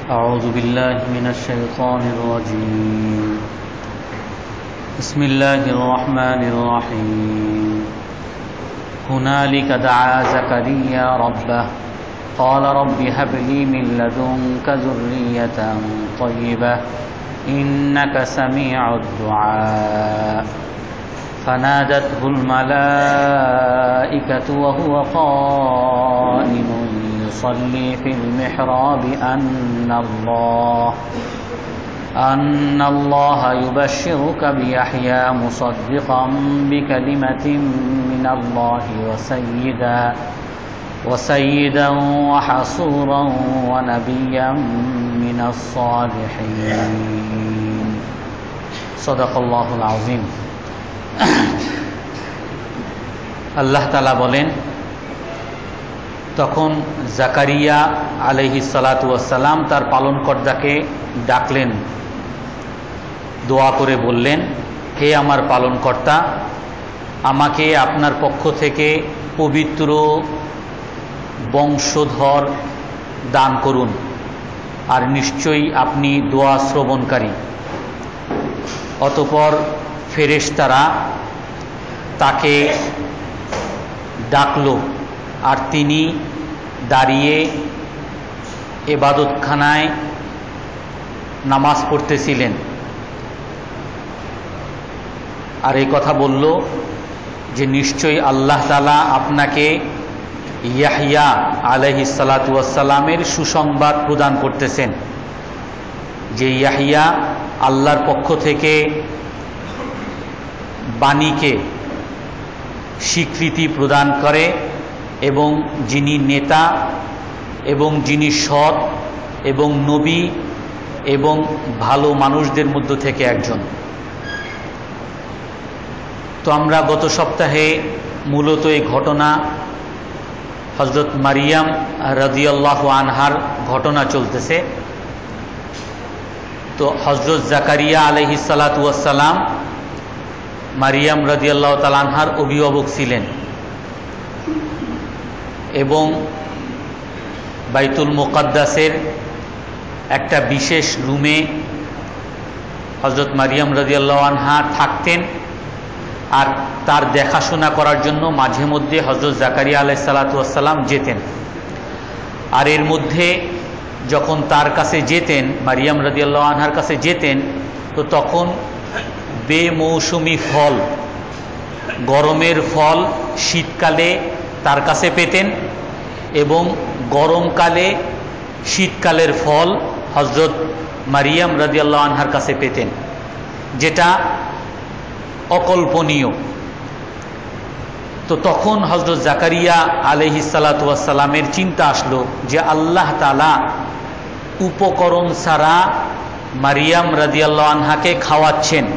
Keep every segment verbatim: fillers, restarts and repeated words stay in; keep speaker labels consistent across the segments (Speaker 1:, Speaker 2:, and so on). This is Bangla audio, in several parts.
Speaker 1: أعوذ بالله من الشيطان الرجيم بسم الله الرحمن الرحيم هنالك دعا زكريا ربه قال رب هب لي من لدنك ذرية طيبة إنك سميع الدعاء فنادته الملائكة وهو قائم يصلي في المحراب أن الله أن الله يبشرك بيحيى مصدقا بكلمة من الله وسيدا وسيدا وحصورا ونبيا من الصالحين صدق الله العظيم। আল্লাহ তাআলা বলেন, তখন জাকারিয়া আলাইহিস সালাতু ওয়াস সালাম তার পালনকর্তাকে ডাকলেন, দোয়া করে বললেন, হে আমার পালনকর্তা, আমাকে আপনার পক্ষ থেকে পবিত্র বংশধর দান করুন, আর নিশ্চয়ই আপনি দোয়া শ্রবণকারী। অতঃপর ফেরেশতারা তাকে ডাকল, আর তিনি দাঁড়িয়ে ইবাদতখানায় নামাজ পড়তেছিলেন, আর এই কথা বলল যে নিশ্চয়ই আল্লাহ তাআলা আপনাকে ইয়াহইয়া আলাইহিস সালাতু ওয়াস সালামের সুসংবাদ প্রদান করতেছেন, যে ইয়াহইয়া আল্লাহর পক্ষ থেকে বাণীকে স্বীকৃতি প্রদান করে এবং যিনি নেতা এবং যিনি সৎ এবং নবী এবং ভালো মানুষদের মধ্য থেকে একজন। তো আমরা গত সপ্তাহে মূলত এই ঘটনা হযরত মারিয়াম রাদিয়াল্লাহু আনহার ঘটনা চলতেছে। তো হযরত জাকারিয়া আলাইহিস সালাতু ওয়াস সালাম মারিয়াম রাদিয়াল্লাহু তাআলা আনহার অভিভাবক ছিলেন এবং বাইতুল মুকাদ্দাসের একটা বিশেষ রুমে হযরত মারিয়াম রাদিয়াল্লাহু আনহা থাকতেন, আর তার দেখাশোনা করার জন্য মাঝে মধ্যে হযরত জাকারিয়া আলাইহিস সালাতু ওয়াস সালাম যেতেন। আর এর মধ্যে যখন তার কাছে যেতেন, মারিয়াম রাদিয়াল্লাহু আনহার কাছে যেতেন, তো তখন বেমৌসুমি ফল, গরমের ফল শীতকালে তার কাছে পেতেন এবং গরমকালে শীতকালের ফল হযরত মারিয়াম রাদিয়াল্লাহু আনহার কাছে পেতেন, যেটা অকল্পনীয়। তো তখন হযরত জাকারিয়া আলাইহিস সালাতু ওয়াস সালামের চিন্তা আসলো যে আল্লাহ তাআলা উপকরণ ছাড়া মারিয়াম রাদিয়াল্লাহু আনহাকে খাওয়াচ্ছেন,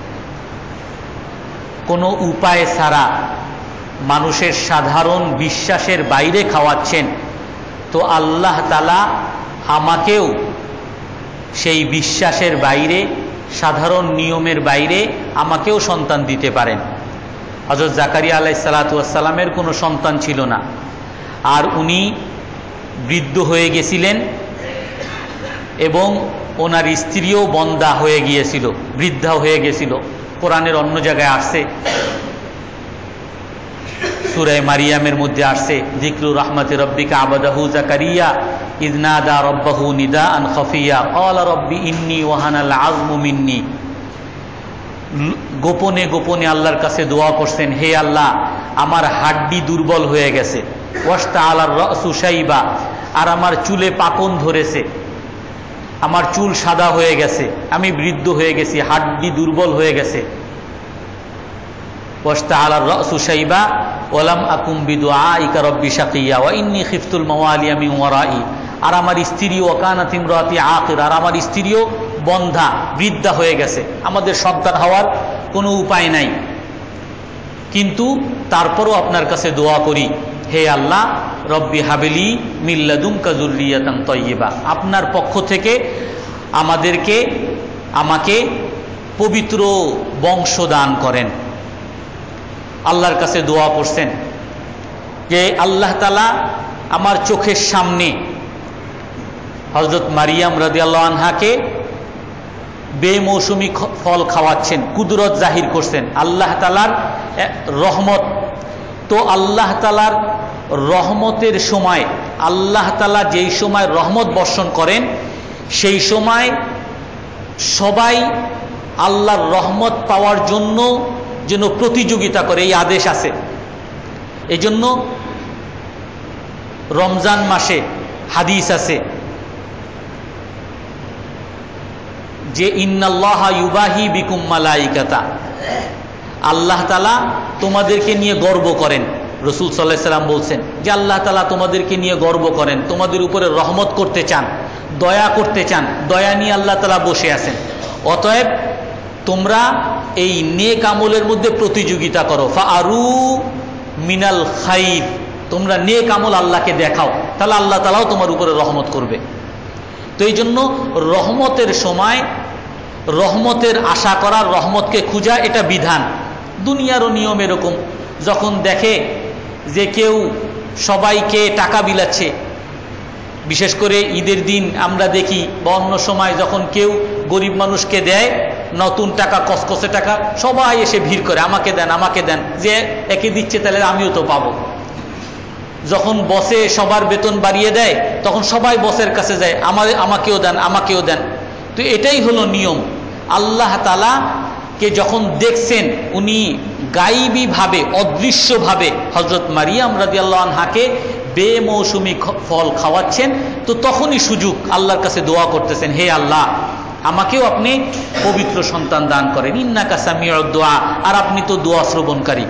Speaker 1: কোনো উপায় ছাড়া মানুষের সাধারণ বিশ্বাসের বাইরে খাওয়াচ্ছেন। তো আল্লাহ তাআলা আমাকেও সেই বিশ্বাসের বাইরে, সাধারণ নিয়মের বাইরে আমাকেও সন্তান দিতে পারেন। হযরত জাকারিয়া আলাইহিস সালাতু ওয়াস সালামের কোনো সন্তান ছিল না, আর উনি বৃদ্ধ হয়ে গেছিলেন এবং ওনার স্ত্রীও বন্দা হয়ে গিয়েছিল, বৃদ্ধা হয়ে গেছিল। কোরআনের অন্য জায়গায় আসছে, সূরা মারিয়ামের মধ্যে আসছে, যিকরু রাহমাতি রাব্বিকা আবাদাহু জাকারিয়া ইয নাদা রাব্বাহু নিদাআন খাফিয়া ক্বালা রাব্বি ইন্নী ওয়াহানাল আযমু মিন্নী। গোপনে গোপনে আল্লাহর কাছে দোয়া করছেন, হে আল্লাহ, আমার হাড্ডি দুর্বল হয়ে গেছে, ওয়াশতাআলার রাসু শাইবা, আর আমার চুলে পাকন ধরেছে, আমার চুল সাদা হয়ে গেছে, আমি বৃদ্ধ হয়ে গেছি, হাড্ডি দুর্বল হয়ে গেছে। ওয়াশতাআলার রাসু শাইবা ওয়ালাম আকুম বিদুআইকা রাব্বি শাকিয়া ওয়া ইন্নী খিফতুল মাওয়ালিয়া মিন ওয়ারাই, আর আমার স্ত্রী ওয়া কানাত ইমরাতি আকির, আর আমার স্ত্রীও বন্ধা, বৃদ্ধা হয়ে গেছে, আমাদের সন্তান হওয়ার কোনো উপায় নাই। কিন্তু তারপরও আপনার কাছে দোয়া করি, হে আল্লাহ, রব্বি হাবিলি মিন লাদুনকা যুররিয়াতান তাইয়্যিবা, আপনার পক্ষ থেকে আমাদেরকে আমাকে পবিত্র বংশ দান করেন। আল্লাহর কাছে দোয়া করছেন যে আল্লাহ তাআলা আমার চোখের সামনে হযরত মারিয়াম রাদিয়াল্লাহু আনহাকে বেমৌসুমি ফল খাওয়াচ্ছেন, কুদরত জাহির করছেন, আল্লাহ তাআলার রহমত। তো আল্লাহ তাআলার রহমতের সময়, আল্লাহ তাআলা যেই সময় রহমত বর্ষণ করেন সেই সময় সবাই আল্লাহর রহমত পাওয়ার জন্য যেন প্রতিযোগিতা করে, এই আদেশ আছে। এই জন্য রমজান মাসে হাদিস আছে যে ইন্নাল্লাহা ইউবাহি বিকুম মালাইকাতা, আল্লাহ তাআলা তোমাদেরকে নিয়ে গর্ব করেন। রাসূল সাল্লাল্লাহু আলাইহি সাল্লাম বলছেন যে আল্লাহ তাআলা তোমাদেরকে নিয়ে গর্ব করেন, তোমাদের উপরে রহমত করতে চান, দয়া করতে চান, দয়া নিয়ে আল্লাহ তাআলা বসে আছেন। অতএব তোমরা এই নেক আমলের মধ্যে প্রতিযোগিতা করো, ফাআরু মিনাল খাইর, তোমরা নেক আমল আল্লাহকে দেখাও, তাহলে আল্লাহ তাআলাও তোমার উপরে রহমত করবে। তো এই জন্য রহমতের সময় রহমতের আশা করা, রহমতকে খুঁজা, এটা বিধান। দুনিয়ারও নিয়ম এরকম, যখন দেখে যে কেউ সবাইকে টাকা বিলাচ্ছে, বিশেষ করে ঈদের দিন আমরা দেখি বা অন্য সময় যখন কেউ গরিব মানুষকে দেয় নতুন টাকা, কসকসে টাকা, সবাই এসে ভিড় করে আমাকে দেন আমাকে দেন, যে একে দিচ্ছে তাহলে আমিও তো পাবো। যখন বসে সবার বেতন বাড়িয়ে দেয় তখন সবাই বসের কাছে যায়, আমার আমাকেও দেন আমাকেও দেন। তো এটাই হলো নিয়ম। আল্লাহ তাআলা কে যখন দেখছেন উনি গায়েবীভাবে, অদৃশ্যভাবে হযরত মারিয়াম রাদিয়াল্লাহু আনহাকে বেমৌসুমি ফল খাওয়াচ্ছেন, তো তখনই সুযোগ আল্লাহর কাছে দোয়া করতেছেন, হে আল্লাহ আমাকেও আপনি পবিত্র সন্তান দান করেন, ইন্নাকা সামিউদ দুআ, আর আপনি তো দোয়া শ্রবণকারী।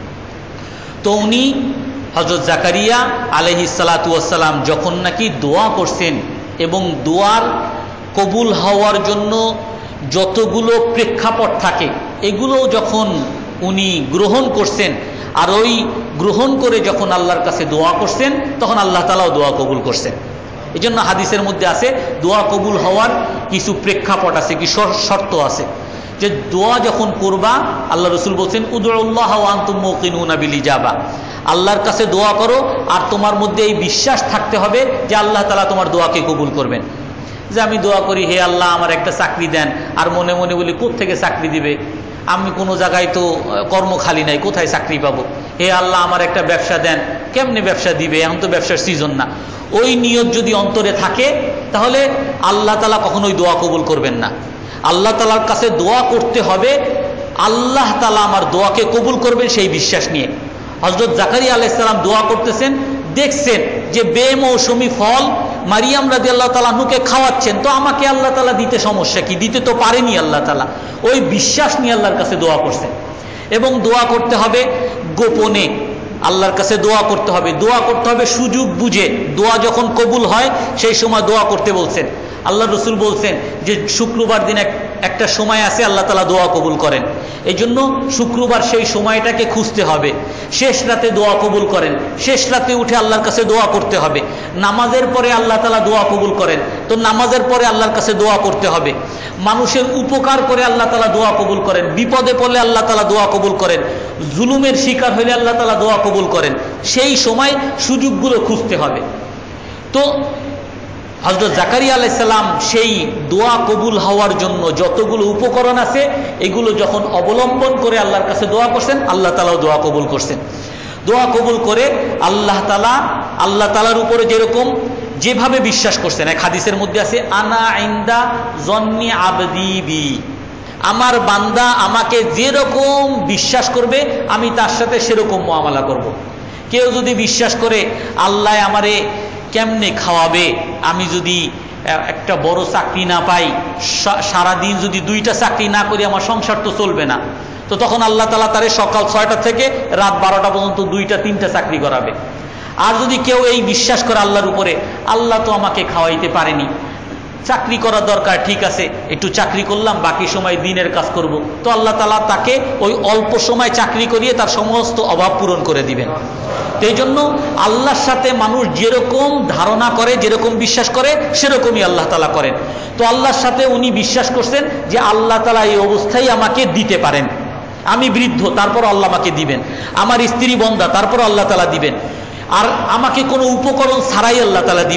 Speaker 1: তো উনি হযরত জাকারিয়া আলাইহিস সালাতু ওয়াস সালাম যখন নাকি দোয়া করছেন এবং দোয়ার কবুল হওয়ার জন্য যতগুলো প্রেক্ষাপট থাকে এগুলো যখন উনি গ্রহণ করছেন, আর ওই গ্রহণ করে যখন আল্লাহর কাছে দোয়া করছেন তখন আল্লাহ তাআলাও দোয়া কবুল করছেন। এই জন্য হাদিসের মধ্যে আছে দোয়া কবুল হওয়ার কিছু প্রেক্ষাপট আছে, কি শর্ত আছে, যে দোয়া যখন করবা আল্লাহ রাসূল বলছেন উদউল্লাহ ওয়া আনতুম মুকিনুনা বিল ইজাবা, আল্লাহর কাছে দোয়া করো আর তোমার মধ্যে এই বিশ্বাস থাকতে হবে যে আল্লাহ তাআলা তোমার দোয়াকে কবুল করবেন। যে আমি দোয়া করি হে আল্লাহ আমার একটা চাকরি দেন, আর মনে মনে বলি কোত্থেকে চাকরি দিবে, আমি কোনো জায়গায় তো কর্ম খালি নাই, কোথায় চাকরি পাবো, হে আল্লাহ আমার একটা ব্যবসা দেন, কেমনে ব্যবসা দিবে, এখন তো ব্যবসার সিজন না। ওই নিয়ত যদি অন্তরে থাকে তাহলে আল্লাহ তাআলা কখনোই দোয়া কবুল করবেন না। আল্লাহ তাআলার কাছে দোয়া করতে হবে আল্লাহ তাআলা আমার দোয়াকে কবুল করবেন সেই বিশ্বাস নিয়ে। হযরত জাকারিয়া আলাইহিস সালাম দোয়া করতেছেন, দেখছেন যে বেমৌসুমি ফল মারিয়াম রাদিয়াল্লাহু তাআলা আনহুকে খাওয়াচ্ছেন, তো আমাকে আল্লাহ তাআলা দিতে সমস্যা কি, দিতে তো পারেনি আল্লাহ তাআলা। ওই বিশ্বাস নিয়ে আল্লাহর কাছে দোয়া করছেন। এবং দোয়া করতে হবে গোপনে, আল্লাহর কাছে দোয়া করতে হবে, দোয়া করতে হবে সুযোগ বুঝে। দোয়া যখন কবুল হয় সেই সময় দোয়া করতে বলছেন। আল্লাহ রাসূল বলছেন যে শুক্রবার দিন একটা সময় আছে আল্লাহ তাআলা দোয়া কবুল করেন, এই জন্য শুক্রবার সেই সময়টাকে খুঁজতে হবে। শেষ রাতে দোয়া কবুল করেন, শেষ রাতে উঠে আল্লাহর কাছে দোয়া করতে হবে। নামাজের পরে আল্লাহ তাআলা দোয়া কবুল করেন, তো নামাজের পরে আল্লাহর কাছে দোয়া করতে হবে। মানুষের উপকার করে আল্লাহ তাআলা দোয়া কবুল করেন, বিপদে পড়লে আল্লাহ তাআলা দোয়া কবুল করেন, জুলুমের শিকার হলে আল্লাহ তাআলা দোয়া কবুল করেন। সেই সময় সুযোগগুলো খুঁজতে হবে। তো হযরত জাকারিয়া আলাইহিস সালাম সেই দোয়া কবুল হওয়ার জন্য যতগুলো উপকরণ আছে এগুলো যখন অবলম্বন করে আল্লাহর কাছে দোয়া করছেন, আল্লাহ তাআলাও দোয়া কবুল করছেন। দোয়া কবুল করে আল্লাহ তাআলা আল্লাহ তাআলার উপরে যেরকম যেভাবে বিশ্বাস করছেন, এক হাদিসের মধ্যে আছে আনা ইনদা যন্নি আবদি বি, আমার বান্দা আমাকে যেরকম বিশ্বাস করবে আমি তার সাথে সেরকম মুআমালা করব। কেউ যদি বিশ্বাস করে আল্লাহ আমারে কেমনে খাওয়াবে, আমি যদি একটা বড় চাকরি না পাই, সারাদিন যদি দুইটা চাকরি না করি আমার সংসার তো চলবে না, তো তখন আল্লাহ তাআলা তারে সকাল ছয়টা থেকে রাত বারোটা পর্যন্ত দুইটা তিনটা চাকরি করাবে। আর যদি কেউ এই বিশ্বাস করে আল্লাহর উপরে, আল্লাহ তো আমাকে খাওয়াইতে পারেনি, চাকরি করা দরকার, ঠিক আছে একটু চাকরি করলাম, বাকি সময় দিনের কাজ করব, তো আল্লাহ তাআলা তাকে ওই অল্প সময় চাকরি করিয়ে তার সমস্ত অভাব পূরণ করে দিবেন। তো এই জন্য আল্লাহর সাথে মানুষ যেরকম ধারণা করে, যেরকম বিশ্বাস করে, সেরকমই আল্লাহ তাআলা করেন। তো আল্লাহর সাথে উনি বিশ্বাস করছেন যে আল্লাহ তাআলা এই অবস্থায় আমাকে দিতে পারেন, আমি বৃদ্ধ তারপর আল্লাহ আমাকে দিবেন, আমার স্ত্রী বন্ধা তারপর আল্লাহ তাআলা দিবেন, আর আমাকে কোনো উপকরণ ছাড়াই আল্লাহ তাআলা দিবেন।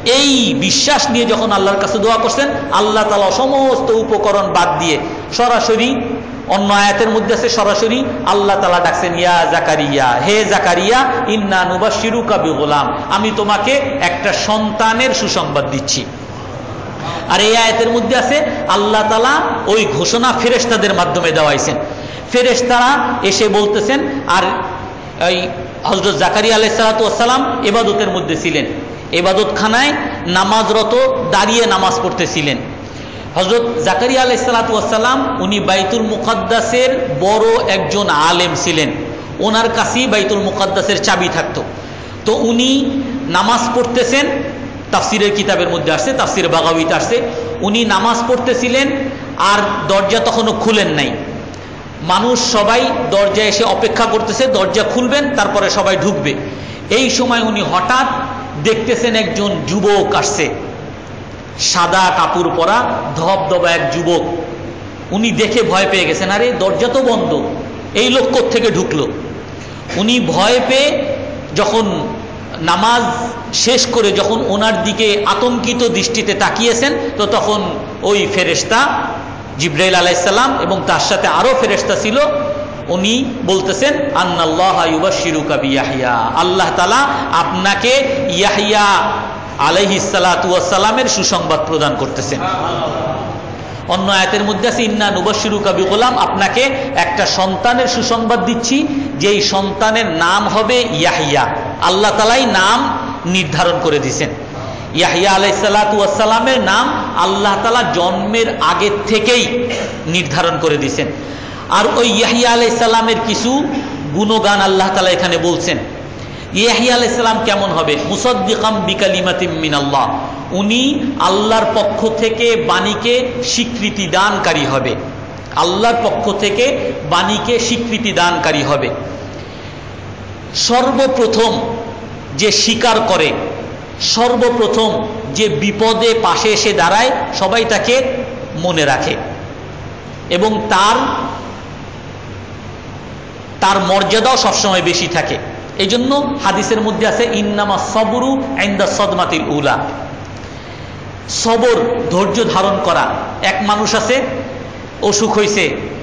Speaker 1: এই বিশ্বাস নিয়ে যখন আল্লাহর কাছে দোয়া করছেন, আল্লাহ তাআলা সমস্ত উপকরণ বাদ দিয়ে সরাসরি, অন্য আয়াতের মধ্যে আছে সরাসরি আল্লাহ তাআলা ডাকছেন, ইয়া জাকারিয়া, হে জাকারিয়া, ইন্না নুবাশশিরুকা বিগুলাম, আমি তোমাকে একটা সন্তানের সুসংবাদ দিচ্ছি। আর এই আয়াতের মধ্যে আছে আল্লাহ তাআলা ওই ঘোষণা ফেরেশতাদের মাধ্যমে দেওয়াইছেন। ফেরেশতারা এসে বলতেছেন, আর এই হযরত জাকারিয়া আলাইহিস সালাতু ওয়াস সালাম ইবাদতের মধ্যে ছিলেন, ইবাদতখানায় নামাজরত দাঁড়িয়ে নামাজ পড়তেছিলেন। হযরত জাকারিয়া আলাইহিস সালাতু ওয়াস সালাম উনি বাইতুল মুকাদ্দাসের বড় একজন আলেম ছিলেন, ওনার কাছেই বাইতুল মুকাদ্দাসের চাবি থাকতো। তো উনি নামাজ পড়তেছেন, তাফসিরের কিতাবের মধ্যে আসছে, তাফসির বাগাউইতে আসছে, উনি নামাজ পড়তেছিলেন আর দরজা তখনও খুলেন নাই। মানুষ সবাই দরজা এসে অপেক্ষা করতেছে, দরজা খুলবেন তারপরে সবাই ঢুকবে। এই সময় উনি হঠাৎ দেখতেছেন একজন যুবক আসছে, সাদা কাপড় পরা ধবধবা এক যুবক। উনি দেখে ভয় পেয়ে গেছেন, আরে দরজা তো বন্ধ, এই লোক কোত্থেকে ঢুকলো। উনি ভয় পেয়ে যখন নামাজ শেষ করে যখন ওনার দিকে আতঙ্কিত দৃষ্টিতে তাকিয়েছেন, তো তখন ওই ফেরেশতা জিবরাইল আলাইহিস সালাম এবং তার সাথে আরো ফেরেশতা ছিল, উনি বলতেছেন, আন্নাল্লাহা ইউবাশশিরুকা বিয়াহইয়া, আল্লাহ তাআলা আপনাকে ইয়াহইয়া আলাইহিস সালাতু ওয়াস সালামের সুসংবাদ প্রদান করতেছেন। অন্য আয়াতের মধ্যে আছে, ইন্না নুবাশশিরুকা বিগুলাম, আপনাকে একটা সন্তানের সুসংবাদ দিচ্ছি, যেই সন্তানের নাম হবে ইয়াহইয়া। আল্লাহ তাআলাই নাম নির্ধারণ করে দিয়েছেন। ইয়াহইয়া আলাইহিস সালাতু ওয়াস সালামের নাম আল্লাহ তাআলা জন্মের আগের থেকেই নির্ধারণ করে দিয়েছেন। আর ওই ইয়াহইয়া আলাইহিস সালামের কিছু গুণগান আল্লাহ তাআলা এখানে বলছেন। ইয়াহইয়া আলাইহিস সালাম কেমন হবে? মুসাদ্দিকাম বিকালিমাতিম মিনাল্লাহ, উনি আল্লাহর পক্ষ থেকে বাণীকে স্বীকৃতি দানকারী হবে, আল্লাহর পক্ষ থেকে বাণীকে স্বীকৃতি দানকারী হবে। সর্বপ্রথম যে স্বীকার করে, সর্বপ্রথম যে বিপদে পাশে এসে দাঁড়ায়, সবাই তাকে মনে রাখে এবং তার তার মর্যাদাও সবসময় বেশি থাকে। এই জন্য হাদিসের মধ্যে আছে, ইন্নামা সবরু ইনদা সদমাতিল উলা, সবর ধৈর্য ধারণ করা। এক মানুষ আছে, অসুখ হয়েছে,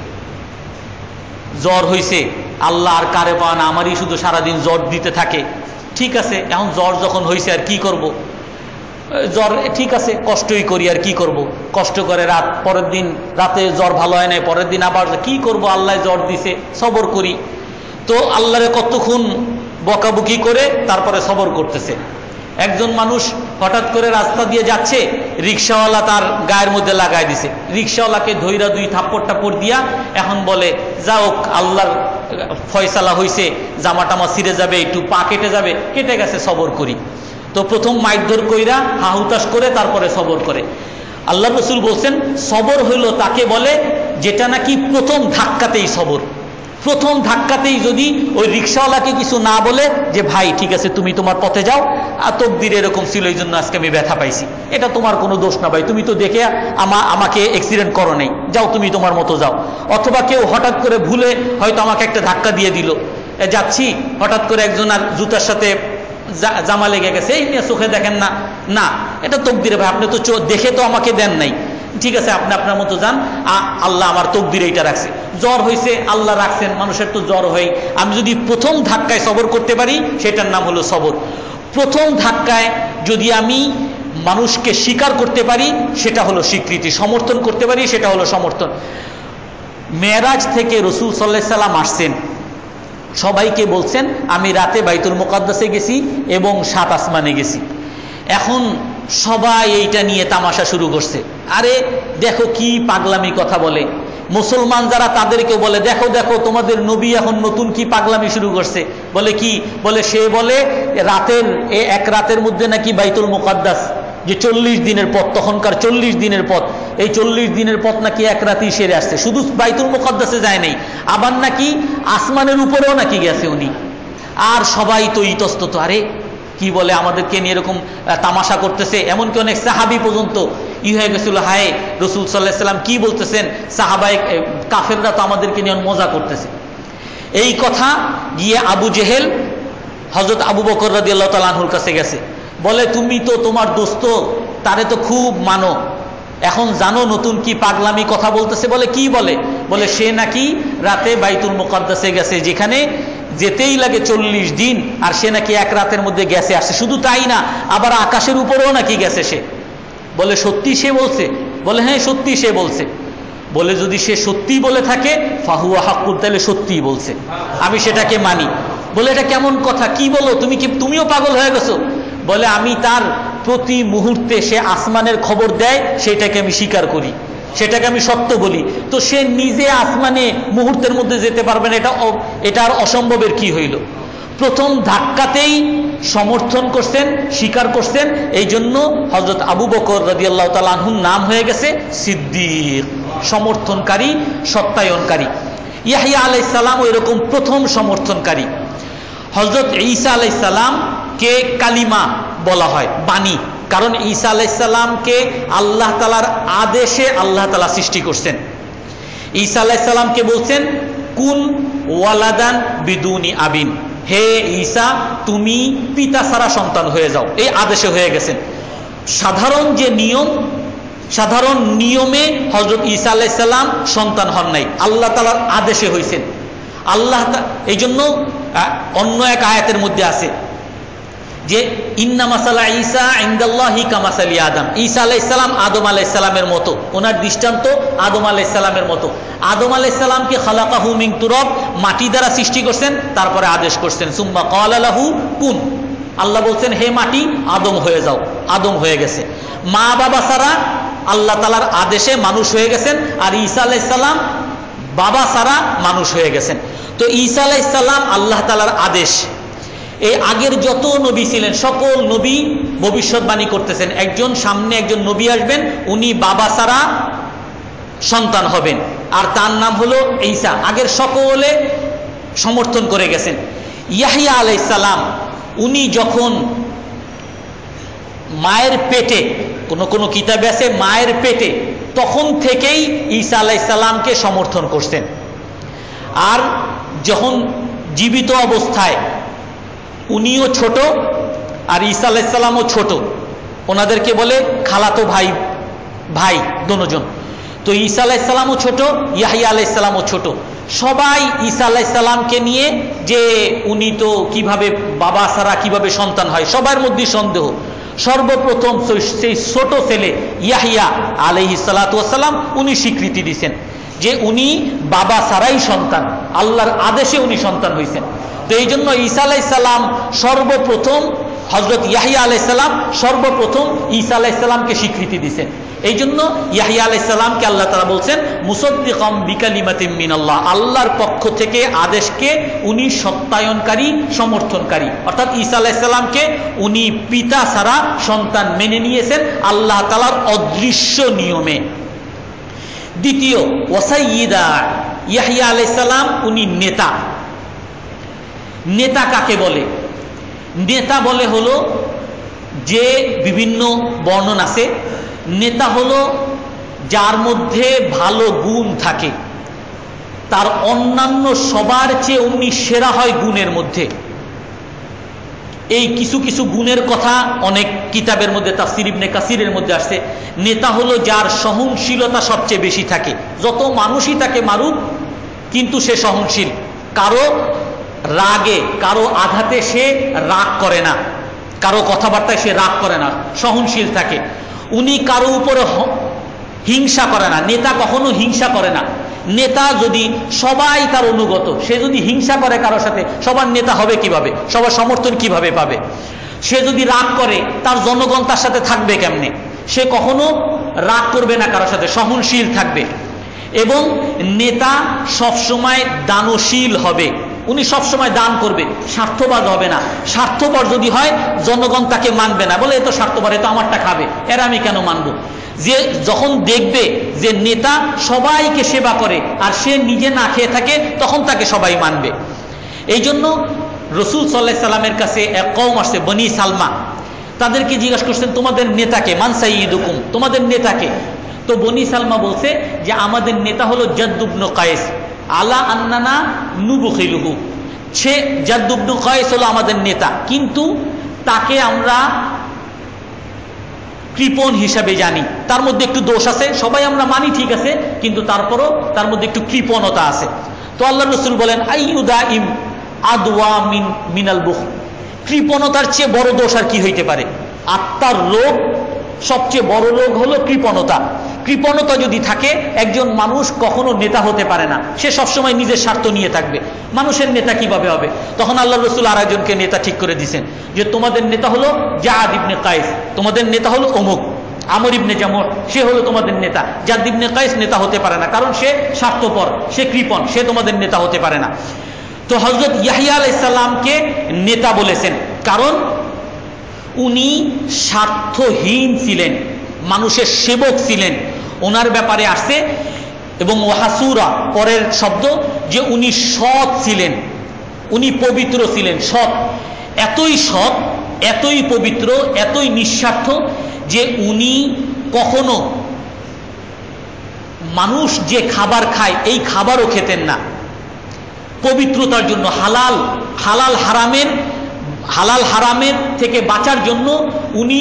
Speaker 1: জ্বর হয়েছে, আল্লাহ আর কারে পাওয়া না, আমারই শুধু সারাদিন জ্বর দিতে থাকে। ঠিক আছে, এখন জ্বর যখন হয়েছে আর কি করব, জ্বর ঠিক আছে, কষ্টই করি, আর কি করব, কষ্ট করে রাত, পরের দিন রাতে জ্বর ভালো হয় নাই, পরের দিন আবার কি করব, আল্লাহ জ্বর দিছে, সবর করি। তো আল্লাহরে কতক্ষণ বকাবকি করে তারপরে সবর করতেছে। একজন মানুষ হঠাৎ করে রাস্তা দিয়ে যাচ্ছে, রিক্সাওয়ালা তার গায়ের মধ্যে লাগাই দিছে, রিক্সাওয়ালাকে ধইরা দুই থাপ্পড় টাপ্পড় দিয়া এখন বলে, যাও আল্লাহর ফয়সালা হইছে, জামা টামা ছিঁড়ে যাবে, একটু পা কেটে যাবে, কেটে গেছে, সবর করি। তো প্রথম মাইরধর কইরা হাহুতাশ করে তারপরে সবর করে। আল্লাহ রাসূল বলছেন, সবর হইল তাকে বলে যেটা নাকি প্রথম ধাক্কাতেই সবর। প্রথম ধাক্কাতেই যদি ওই রিক্সাওয়ালাকে কিছু না বলে যে ভাই ঠিক আছে তুমি তোমার পথে যাও, আর তকদির এরকম ছিল এই জন্য আজকে আমি ব্যথা পাইছি, এটা তোমার কোনো দোষ না ভাই, তুমি তো দেখে আমা আমাকে অ্যাক্সিডেন্ট করো নাই, যাও তুমি তোমার মতো যাও। অথবা কেউ হঠাৎ করে ভুলে হয়তো আমাকে একটা ধাক্কা দিয়ে দিল, যাচ্ছি হঠাৎ করে একজন আর জুতার সাথে জামা লেগে গেছে, এই নিয়ে চোখে দেখেন না, না এটা তকদিরে ভাই, আপনি তো দেখে তো আমাকে দেন নাই, ঠিক আছে আপনি আপনার মতো যান, আল্লাহ আমার তকদিরে এইটা রাখছে। জ্বর হয়েছে, আল্লাহ রাখছেন, মানুষের তো জ্বর হয়, আমি যদি প্রথম ধাক্কায় সবর করতে পারি সেটার নাম হলো সবর। প্রথম ধাক্কায় যদি আমি মানুষকে স্বীকার করতে পারি সেটা হলো স্বীকৃতি, সমর্থন করতে পারি সেটা হলো সমর্থন। মেরাজ থেকে রাসূল সাল্লাল্লাহু আলাইহি সাল্লাম আসছেন, সবাইকে বলছেন আমি রাতে বাইতুল মুকাদ্দাসে গেছি এবং সাত আসমানে গেছি। এখন সবাই এইটা নিয়ে তামাশা শুরু করছে, আরে দেখো কি পাগলামি কথা বলে। মুসলমান যারা তাদেরকে বলে, দেখো দেখো তোমাদের নবী এখন নতুন কি পাগলামি শুরু করছে। বলে কি? বলে সে বলে রাতের এক রাতের মধ্যে নাকি বাইতুল মুকাদ্দাস যে চল্লিশ দিনের পথ, তখনকার চল্লিশ দিনের পথ, এই চল্লিশ দিনের পথ নাকি এক রাতেই সেরে আসছে। শুধু বাইতুল মুকাদ্দাসে যায় নাই, আবার নাকি আসমানের উপরেও নাকি গেছে উনি। আর সবাই তো ইতস্তত, আরে কি বলে আমাদেরকে নিয়ে এরকম তামাশা করতেছে। এমনকি অনেক সাহাবি পর্যন্ত ই হয়ে গেছিল, হায় রাসূল সাল্লাল্লাহু আলাইহি সাল্লাম কি বলতেছেন, সাহাবায়ে কাফেররা তো আমাদেরকে নিয়ে মজা করতেছে। এই কথা গিয়ে আবু জেহেল হযরত আবু বকর রাদিয়াল্লাহু তাআলা আনহুর কাছে গেছে, বলে তুমি তো তোমার দোস্ত তারে তো খুব মানো, এখন জানো নতুন কি পাগলামি কথা বলতেছে? বলে কি বলে? বলে সে নাকি রাতে বাইতুল মুকাদ্দাসে গেছে, যেখানে যেতেই লাগে চল্লিশ দিন, আর সে নাকি এক রাতের মধ্যে গেছে আসছে। শুধু তাই না, আবার আকাশের উপরেও নাকি গেছে সে। বলে সত্যি সে বলছে? বলে হ্যাঁ সত্যি সে বলছে। বলে যদি সে সত্যি বলে থাকে ফাহুয়া হাক্কুন, তাহলে সত্যিই বলছে, আমি সেটাকে মানি। বলে এটা কেমন কথা, কি বলো তুমি? কি তুমিও পাগল হয়ে গেছো? বলে আমি তার প্রতি মুহূর্তে সে আসমানের খবর দেয়, সেটাকে আমি স্বীকার করি, সেটাকে আমি সত্য বলি। তো সে নিজে আসমানে মুহূর্তের মধ্যে যেতে পারবে না, এটা এটা আর অসম্ভবের কি হইল? প্রথম ধাক্কাতেই সমর্থন করছেন, স্বীকার করছেন। এই জন্য হযরত আবু বকর রাদিয়াল্লাহু তাআলা আনহুর নাম হয়ে গেছে সিদ্দিক, সমর্থনকারী, সত্যায়নকারী। ইয়াহইয়া আলাইহিস সালাম এরকম প্রথম সমর্থনকারী। হযরত ঈসা আলাইহিস সালামকে কালিমা বলা হয়, বাণী, কারণ ঈসা আলাইহিস সালামকে আল্লাহ তাআলার আদেশে আল্লাহ তাআলা সৃষ্টি করছেন। ঈসা আলাইহিস সালামকে বলছেন কুন ওয়ালাদান বিদুনি আবিন, হে ঈসা তুমি পিতা ছাড়া সন্তান হয়ে যাও, এই আদেশে হয়ে গেছেন। সাধারণ যে নিয়ম, সাধারণ নিয়মে হযরত ঈসা আলাইহিস সালাম সন্তান হন নাই, আল্লাহ তাআলার আদেশে হয়েছেন। আল্লাহ এই জন্য অন্য এক আয়াতের মধ্যে আছে যে ইন্না মাসালা ঈসা ইনদাল্লাহি কামাসালি আদম, ঈসা আলাইহিস সালাম আদম আলাইহিস সালামের মতো, ওনার দৃষ্টান্ত আদম আলাইহিস সালামের মতো। আদম আলাইহিস সালামকে খালাকাহু মিন তুরাব, মাটি দ্বারা সৃষ্টি করছেন, তারপরে আদেশ করছেন সুম্মা ক্বালা লাহু কুন, আল্লাহ বলছেন হে মাটি আদম হয়ে যাও, আদম হয়ে গেছে। মা বাবা ছাড়া আল্লাহ তাআলার আদেশে মানুষ হয়ে গেছেন, আর ঈসা আলাইহিস সালাম বাবা ছাড়া মানুষ হয়ে গেছেন। তো ঈসা আলাইহিস সালাম আল্লাহ তাআলার আদেশ। এই আগের যত নবী ছিলেন সকল নবী ভবিষ্যৎবাণী করতেছেন একজন সামনে একজন নবী আসবেন, উনি বাবা ছাড়া সন্তান হবেন, আর তার নাম হলো ঈসা। আগের সকলে সমর্থন করে গেছেন। ইয়াহইয়া আলাইহিস সালাম উনি যখন মায়ের পেটে, কোন কোন কিতাবে আছে মায়ের পেটে, তখন থেকেই ঈসা আলাইহিস সালামকে সমর্থন করছেন। আর যখন জীবিত অবস্থায় উনিও ছোট আর ঈসা আলাইহিস সালামও ছোট, ওনাদেরকে বলে খালাতো ভাই, ভাই দুজন। তো ঈসা আলাইহিস সালামও ছোট, ইয়াহইয়া আলাইহিস সালামও ছোট। সবাই ঈসা আলাইহিস সালামকে নিয়ে যে উনি তো কিভাবে বাবা ছাড়া কিভাবে সন্তান হয়, সবার মধ্যে সন্দেহ। সর্বপ্রথম সেই ছোট ছেলে ইয়াহইয়া আলাইহিস সালাতু ওয়াস সালাম উনি স্বীকৃতি দিয়েছেন যে উনি বাবা ছাড়াই সন্তান, আল্লাহর আদেশে উনি সন্তান হয়েছেন। তো এই জন্য ঈসা আলাইহিস সালাম সর্বপ্রথম, হযরত ইয়াহইয়া আলাইহিস সালাম সর্বপ্রথম ঈসা আলাইহিস সালামকে স্বীকৃতি দিয়েছেন। এই জন্য ইয়াহইয়া আলাইহিস সালামকে আল্লাহ তাআলা বলছেন মুসাদ্দিকাম বিকালিমাতিন মিনাল্লাহ, আল্লাহর পক্ষ থেকে আদেশকে উনি সত্যায়নকারী, সমর্থনকারী। অর্থাৎ ঈসা আলাইহিস সালামকে উনি পিতা ছাড়া সন্তান মেনে নিয়েছেন আল্লাহ তাআলার অদৃশ্য নিয়মে। দ্বিতীয় ওয়াসাইয়্যিদা, ইয়াহইয়া আলাইহিস সালাম উনি নেতা। নেতা কাকে বলে? নেতা বলে হলো যে বিভিন্ন বর্ণন আছে, নেতা হলো যার মধ্যে ভালো গুণ থাকে, তার অন্যান্য সবার চেয়ে উনি সেরা হয় গুণের মধ্যে। এই কিছু কিছু গুণের কথা অনেক কিতাবের মধ্যে, তাফসীর ইবনে কাসিরের মধ্যে আসছে। নেতা হলো যার সহনশীলতা সবচেয়ে বেশি থাকে, যত মানুষই তাকে মারুক কিন্তু সে সহনশীল, কারো রাগে কারো আঘাতে সে রাগ করে না, কারো কথাবার্তায় সে রাগ করে না, সহনশীল থাকে। উনি কারো উপরে হিংসা করে না, নেতা কখনো হিংসা করে না। নেতা যদি সবাই তার অনুগত, সে যদি হিংসা করে কারোর সাথে, সবার নেতা হবে কিভাবে, সবার সমর্থন কিভাবে পাবে? সে যদি রাগ করে তার জনগণ তার সাথে থাকবে কেমনে? সে কখনো রাগ করবে না কারোর সাথে, সহনশীল থাকবে। এবং নেতা সবসময় দানশীল হবে, উনি সবসময় দান করবে, স্বার্থবাদ হবে না। স্বার্থপর যদি হয় জনগণ তাকে মানবে না, বলে এ তো স্বার্থপর, এ তো আমারটা খাবে, এর আমি কেন মানবো? যে যখন দেখবে যে নেতা সবাইকে সেবা করে আর সে নিজে না খেয়ে থাকে, তখন তাকে সবাই মানবে। এই জন্য রাসূল সাল্লাল্লাহু আলাইহি সাল্লামের কাছে এক কওম আসছে, বনি সালমা। তাদেরকে জিজ্ঞাসা করছেন তোমাদের নেতাকে, মান সাইয়্যিদুকুম, তোমাদের নেতাকে? তো বনি সালমা বলছে যে আমাদের নেতা হলো জাদ্দ ইবনে কায়েস, আলা আন্নানা নুবখিলুহু, সে জাদ্দ ইবনে কায়েস হলো আমাদের নেতা, কিন্তু তাকে আমরা কৃপণ হিসাবে জানি। তার মধ্যে একটু দোষ আছে, সবাই আমরা মানি ঠিক আছে, কিন্তু তারপরও তার মধ্যে একটু কৃপণতা আছে। তো আল্লাহ রসুল বলেন আইয়ুদা ইম আদওয়া মিন মিনাল বুখল, কৃপণতার চেয়ে বড় দোষ আর কি হইতে পারে? আত্মার রোগ, সবচেয়ে বড় রোগ হলো কৃপণতা। কৃপণতা যদি থাকে, একজন মানুষ কখনো নেতা হতে পারে না, সে সবসময় নিজের স্বার্থ নিয়ে থাকবে। মানুষের নেতা কিভাবে হবে? তখন আল্লাহ রসুল আর একজনকে নেতা ঠিক করে দিয়েছেন, যে তোমাদের নেতা হলো জাদ ইবনে কায়েস, তোমাদের নেতা হলো অমুক, আমর ইবনে জামর, সে হলো তোমাদের নেতা। জাদ ইবনে কায়েস নেতা হতে পারে না, কারণ সে স্বার্থপর, সে কৃপণ, সে তোমাদের নেতা হতে পারে না। তো হযরত ইয়াহইয়া আলাইহিস সালামকে নেতা বলেছেন, কারণ উনি স্বার্থহীন ছিলেন, মানুষের সেবক ছিলেন। ওনার ব্যাপারে আসছে এবং ওয়াহাসুরা পরের শব্দ, যে উনি সৎ ছিলেন, উনি পবিত্র ছিলেন, সৎ, এতই সৎ, এতই পবিত্র, এতই নিঃস্বার্থ যে উনি কখনো মানুষ যে খাবার খায় এই খাবারও খেতেন না। পবিত্রতার জন্য, হালাল হালাল হারামের হালাল হারামের থেকে বাঁচার জন্য উনি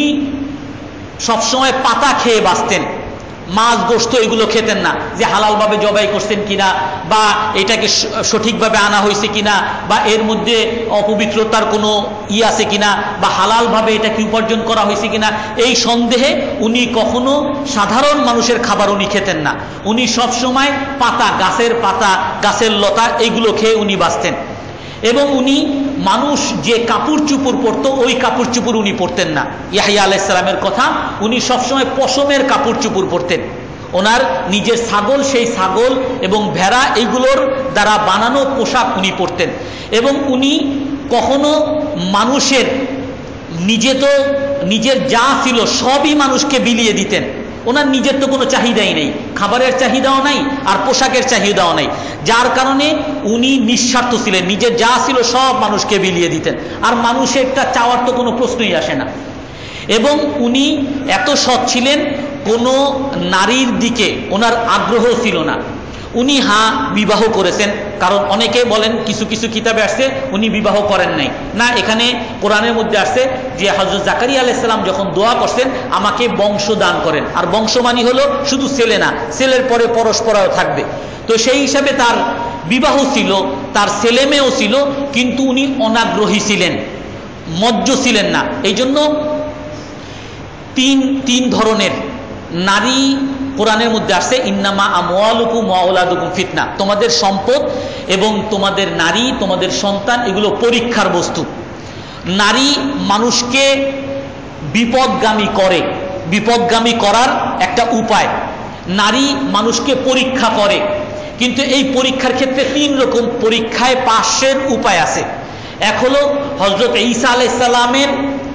Speaker 1: সবসময় পাতা খেয়ে বাঁচতেন, মাছ গোশত এগুলো খেতেন না, যে হালালভাবে জবাই করছেন কিনা, বা এটাকে সঠিকভাবে আনা হয়েছে কিনা, বা এর মধ্যে অপবিত্রতার কোনো ই আছে কিনা, বা হালালভাবে এটা কি উপার্জন করা হয়েছে কিনা, এই সন্দেহে উনি কখনো সাধারণ মানুষের খাবার উনি খেতেন না। উনি সবসময় পাতা, গাছের পাতা, গাছের লতা এইগুলো খেয়ে উনি বাঁচতেন। এবং উনি মানুষ যে কাপড় চুপড় পরতো ওই কাপড় চুপড় উনি পরতেন না। ইয়াহইয়া আলাইহিস সালামের কথা, উনি সবসময় পশমের কাপড় চুপড় পরতেন। ওনার নিজের ছাগল, সেই ছাগল এবং ভেড়া এইগুলোর দ্বারা বানানো পোশাক উনি পরতেন। এবং উনি কখনো মানুষের, নিজে তো নিজের যা ছিল সবই মানুষকে বিলিয়ে দিতেন। ওনার নিজের তো কোনো চাহিদাই নেই, খাবারের চাহিদাও নাই আর পোশাকের চাহিদাও নাই, যার কারণে উনি নিঃস্বার্থ ছিলেন, নিজের যা ছিল সব মানুষকে বিলিয়ে দিতেন, আর মানুষেরটা চাওয়ার তো কোনো প্রশ্নই আসে না। এবং উনি এত সৎ ছিলেন, কোনো নারীর দিকে ওনার আগ্রহ ছিল না। উনি হ্যাঁ বিবাহ করেছেন, কারণ অনেকে বলেন, কিছু কিছু কিতাবে আসছে উনি বিবাহ করেন নাই, না এখানে কোরআনের মধ্যে আসছে যে হযরত জাকারিয়া আলাইহিস সালাম যখন দোয়া করছেন আমাকে বংশ দান করেন, আর বংশ মানি হলো শুধু ছেলে না, ছেলের পরে পরস্পরাও থাকবে। তো সেই হিসাবে তার বিবাহ ছিল, তার ছেলে মেয়েও ছিল, কিন্তু উনি অনাগ্রহী ছিলেন, মজ্জ ছিলেন না। এই জন্য তিন তিন ধরনের নারী কোরআনের মধ্যে আসছে, ইন্নামা আমওয়ালুকুম ওয়া আওলাদুকুম ফিতনা, তোমাদের সম্পদ এবং তোমাদের নারী, তোমাদের সন্তান এগুলো পরীক্ষার বস্তু। নারী মানুষকে বিপদগামী করে, বিপদগামী করার একটা উপায়। নারী মানুষকে পরীক্ষা করে, কিন্তু এই পরীক্ষার ক্ষেত্রে তিন রকম পরীক্ষায় পাশের উপায় আছে। এক হলো হযরত ঈসা আলাইহিস সালামের,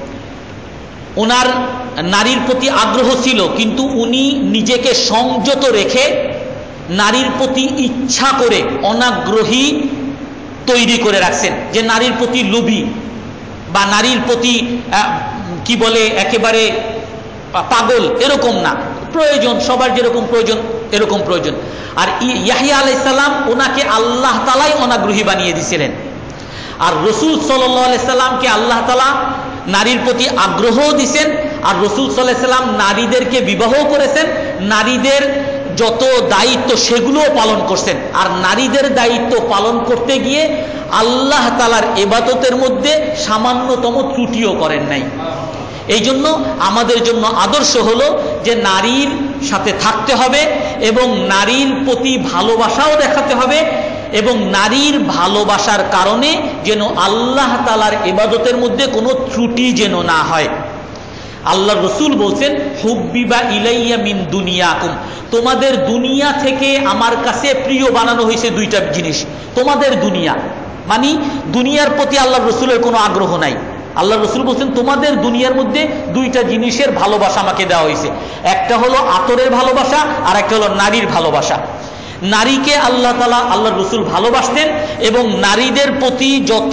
Speaker 1: ওনার নারীর প্রতি আগ্রহ ছিল, কিন্তু উনি নিজেকে সংযত রেখে নারীর প্রতি ইচ্ছা করে অনাগ্রহী তৈরি করে রাখছেন, যে নারীর প্রতি লোভী বা নারীর প্রতি কি বলে একেবারে পাগল এরকম না, প্রয়োজন সবার যেরকম প্রয়োজন এরকম প্রয়োজন। আর ইয়াহইয়া আলাইহিস সালাম ওনাকে আল্লাহ তাআলাই অনাগ্রহী বানিয়ে দিয়েছিলেন, আর রাসূল সাল্লাল্লাহু আলাইহি সাল্লামকে আল্লাহ তাআলা নারীর প্রতি আগ্রহও দিয়েছেন, আর রাসূল সাল্লাল্লাহু আলাইহি সাল্লাম নারীদেরকে বিবাহ করেছেন, নারীদের যত দায়িত্ব সেগুলোও পালন করছেন। আর নারীদের দায়িত্ব পালন করতে গিয়ে আল্লাহ তাআলার ইবাদতের মধ্যে সামান্যতম ত্রুটিও করেন নাই। এই জন্য আমাদের জন্য আদর্শ হলো যে নারীর সাথে থাকতে হবে এবং নারীর প্রতি ভালোবাসাও দেখাতে হবে, এবং নারীর ভালোবাসার কারণে যেন আল্লাহ তাআলার ইবাদতের মধ্যে কোনো ত্রুটি যেন না হয়। আল্লাহ রসুল বলছেন, হুব্বিবা ইলাইয়া মিন দুনিয়াকুম, তোমাদের দুনিয়া থেকে আমার কাছে প্রিয় বানানো হয়েছে দুইটা জিনিস। তোমাদের দুনিয়া মানে দুনিয়ার প্রতি আল্লাহ রসুলের কোনো আগ্রহ নাই। আল্লাহ রসুল বলছেন তোমাদের দুনিয়ার মধ্যে দুইটা জিনিসের ভালোবাসা আমাকে দেওয়া হয়েছে, একটা হলো আতরের ভালোবাসা আর একটা হলো নারীর ভালোবাসা। নারীকে আল্লাহ তাআলা আল্লাহ রসুল ভালোবাসতেন, এবং নারীদের প্রতি যত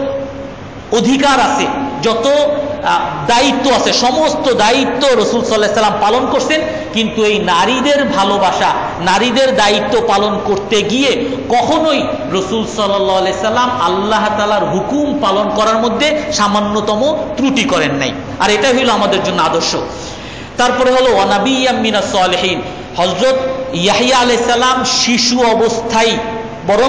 Speaker 1: অধিকার আছে, যত দায়িত্ব আছে, সমস্ত দায়িত্ব রাসূল সাল্লাল্লাহু আলাইহি সাল্লাম পালন করছেন। কিন্তু এই নারীদের ভালোবাসা, নারীদের দায়িত্ব পালন করতে গিয়ে কখনোই রাসূল সাল্লাল্লাহু আলাইহি সাল্লাম আল্লাহ তাআলার হুকুম পালন করার মধ্যে সামান্যতম ত্রুটি করেন নাই। আর এটাই হলো আমাদের জন্য আদর্শ। তারপরে হলো ওয়ানাবিয়্যাম মিনাস সালিহিন, হযরত ইয়াহইয়া আলাইহিস সালাম শিশু অবস্থায়, বরং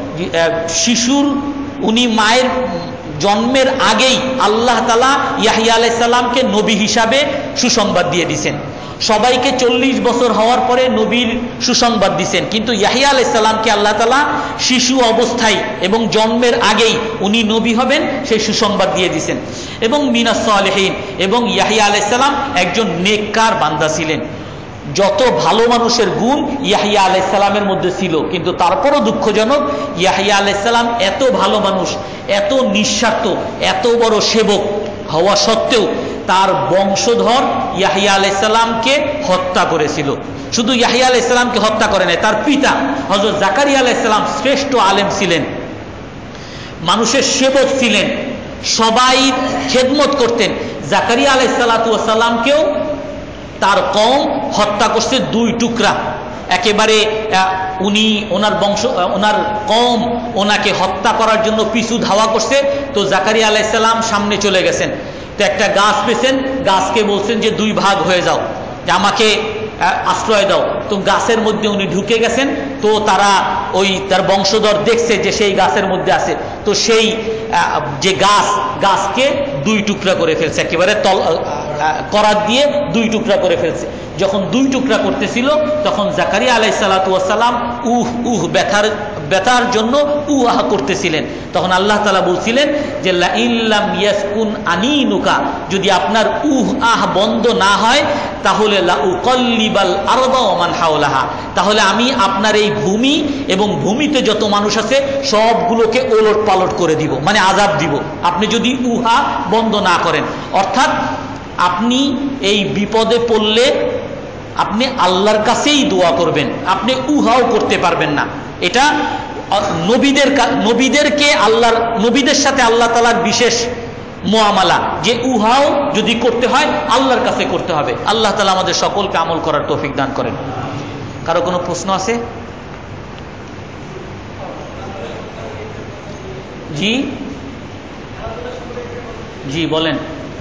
Speaker 1: শিশুর উনি মায়ের জন্মের আগেই আল্লাহ তাআলা ইয়াহইয়া আলাইহিস সালামকে নবী হিসাবে সুসংবাদ দিয়ে দিয়েছেন। সবাইকে চল্লিশ বছর হওয়ার পরে নবীর সুসংবাদ দিয়েছেন, কিন্তু ইয়াহইয়া আলাইহিস সালামকে আল্লাহ তাআলা শিশু অবস্থায় এবং জন্মের আগেই উনি নবী হবেন সেই সুসংবাদ দিয়ে দিয়েছেন। এবং মিনাস সালিহিন, এবং ইয়াহইয়া আলাইহিস সালাম একজন নেককার বান্দা ছিলেন। যত ভালো মানুষের গুণ ইয়াহইয়া আলাইহিস সালামের মধ্যে ছিল, কিন্তু তারপরও দুঃখজনক ইয়াহইয়া আলাইহিস সালাম এত ভালো মানুষ, এত নিঃস্বার্থ, এত বড় সেবক হওয়া সত্ত্বেও তার বংশধর ইয়াহইয়া আলাইহিস সালামকে হত্যা করেছিল। শুধু ইয়াহইয়া আলাইহিস সালামকে হত্যা করে নাই, তার পিতা হযরত জাকারিয়া আলাইহিস সালাম শ্রেষ্ঠ আলেম ছিলেন, মানুষের সেবক ছিলেন, সবাই খেদমত করতেন। জাকারিয়া আলাইহিস সালাতু ওয়াস সালামকেও তার কওম হত্যা করছে দুই টুকরা। একেবারে উনি ওনার বংশ, ওনার কওম ওনাকে হত্যা করার জন্য পিছু ধাওয়া করছে, তো জাকারিয়া আলাইহিস সালাম সামনে চলে গেছেন। তো একটা গাছ পেয়েছেন, গাছকে বলছেন যে দুই ভাগ হয়ে যাও, যে আমাকে আশ্রয় দাও। তো গাছের মধ্যে উনি ঢুকে গেছেন, তো তারা ওই তার বংশধর দেখছে যে সেই গাছের মধ্যে আছে, তো সেই যে গাছ, গাছকে দুই টুকরা করে ফেলছে, একেবারে তল করাত দিয়ে দুই টুকরা করে ফেলছে। যখন দুই টুকরা করতেছিল তখন জাকারিয়া আলাইহিস সালাতু ওয়াস সালাম উহ উহ ব্যথার ব্যথার জন্য উহ আহ করতেছিলেন। তখন আল্লাহ তাআলা বলছিলেন যে লা ইল্লাম ইয়াসকুন আনিনুকা, যদি আপনার উহ আহ বন্ধ না হয় তাহলে লা উকাল্লিবাল আরদা ওয়া মান হাওলাহা, তাহলে আমি আপনার এই ভূমি এবং ভূমিতে যত মানুষ আছে সবগুলোকে ওলট পালট করে দিব, মানে আযাব দিব, আপনি যদি উহা বন্ধ না করেন। অর্থাৎ আপনি এই বিপদে পড়লে আপনি আল্লাহর কাছেই দোয়া করবেন, আপনি উহাও করতে পারবেন না। এটা নবীদের নবীদেরকে আল্লাহর নবীদের সাথে আল্লাহ তাআলার বিশেষ মুআমালা, যে উহাও যদি করতে হয় আল্লাহর কাছে করতে হবে। আল্লাহ তাআলা আমাদের সকলকে আমল করার তৌফিক দান করেন। কারো কোনো প্রশ্ন আছে? জি জি বলেন।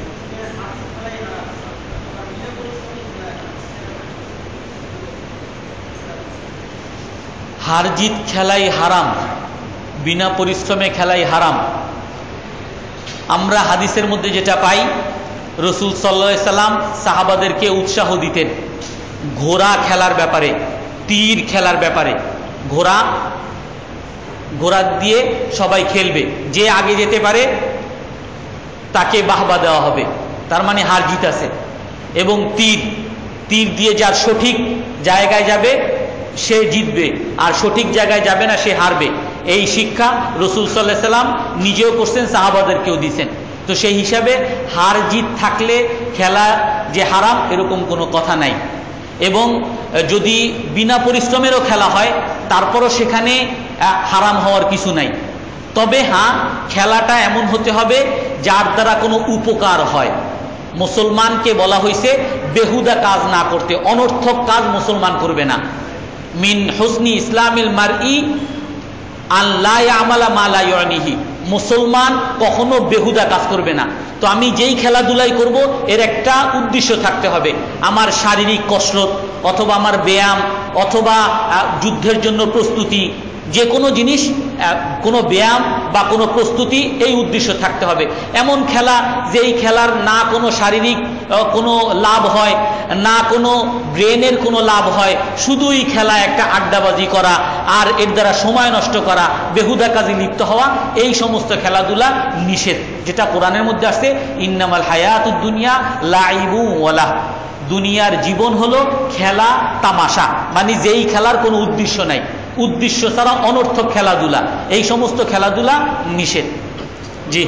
Speaker 1: হার জিত খেলাই হারাম, বিনা পরিশ্রমে খেলাই হারাম। আমরা হাদিসের মধ্যে যেটা পাই, রাসূল সাল্লাল্লাহু আলাইহি সাল্লাম সাহাবাদেরকে উৎসাহ দিতেন ঘোড়া খেলার ব্যাপারে, তীর খেলার ব্যাপারে। ঘোড়া ঘোড়া দিয়ে সবাই খেলবে, যে আগে যেতে পারে তাকে বাহবা দেওয়া হবে, তার মানে হার জিত আছে। এবং তীর তীর দিয়ে যার সঠিক জায়গায় যাবে সে জিতবে, আর সঠিক জায়গায় যাবে না সে হারবে। এই শিক্ষা রাসূল সাল্লাল্লাহু আলাইহি সাল্লাম নিজেও করছেন, সাহাবাদেরকেও দিয়েছেন। তো সেই হিসাবে হার জিত থাকলে খেলা যে হারাম এরকম কোনো কথা নাই। এবং যদি বিনা পরিশ্রমেরও খেলা হয় তারপরও সেখানে হারাম হওয়ার কিছু নাই। তবে হ্যাঁ, খেলাটা এমন হতে হবে যার দ্বারা কোনো উপকার হয়। মুসলমানকে বলা হয়েছে বেহুদা কাজ না করতে, অনর্থক কাজ মুসলমান করবে না। মিন হুসনি ইসলামিল মারই আন লা ইয়ামালা মা লা ইয়ানিহি, মুসলমান কখনো বেহুদা কাজ করবে না। তো আমি যেই খেলাধুলাই করব এর একটা উদ্দেশ্য থাকতে হবে, আমার শারীরিক কসরত অথবা আমার ব্যায়াম অথবা যুদ্ধের জন্য প্রস্তুতি, যে কোনো জিনিস, কোনো ব্যায়াম বা কোনো প্রস্তুতি, এই উদ্দেশ্য থাকতে হবে। এমন খেলা যেই খেলার না কোনো শারীরিক কোনো লাভ হয়, না কোনো ব্রেনের কোনো লাভ হয়, শুধুই খেলা একটা আড্ডাবাজি করা আর এর দ্বারা সময় নষ্ট করা, বেহুদা কাজে লিপ্ত হওয়া, এই সমস্ত খেলাধুলা নিষেধ। যেটা কোরআনের মধ্যে আসছে, ইন্নামাল হায়াতুদ দুনিয়া লাইবু ওয়া লাহব, দুনিয়ার জীবন হলো খেলা তামাশা, মানে যেই খেলার কোনো উদ্দেশ্য নাই, উদ্দেশ্য ছাড়া অনর্থক খেলাধুলা, এই সমস্ত খেলাধুলা নিষেধ। জি